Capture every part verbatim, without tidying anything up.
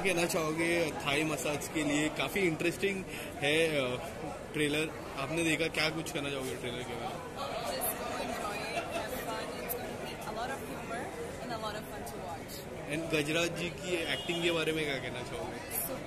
कहना चाहोगे Thai massage के लिए? काफ़ी इंटरेस्टिंग है ट्रेलर, आपने देखा, क्या कुछ कहना चाहोगे ट्रेलर के बारे में? एंड गजराज जी की एक्टिंग के बारे में क्या कहना चाहोगे?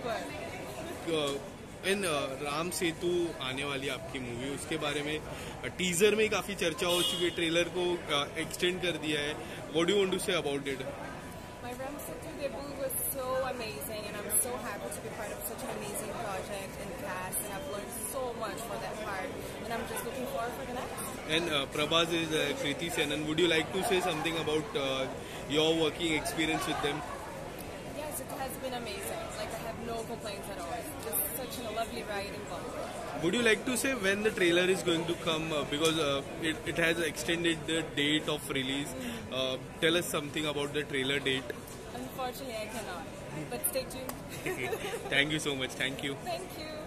सुपर। एंड राम सेतु आने वाली आपकी मूवी, उसके बारे में टीजर में काफ़ी चर्चा हो चुकी है, ट्रेलर को एक्सटेंड कर दिया है. What do you want to say about it? My Ram Setu debut was so amazing, and I'm so happy to be part of such an amazing project and cast, and I've learned so much for that part, and I'm just looking forward for the next. And uh, Prabhas is uh, Kriti Senan. Would you like to say something about uh, your working experience with them? Yes, it has been amazing. Like, I have no complaints at all. It's just such a lovely ride and fun. Would you like to say when the trailer is going to come? Uh, because uh, it, it has extended the date of release. Uh, tell us something about the trailer date. Unfortunately, I cannot. But stay tuned. Thank you so much. Thank you. Thank you.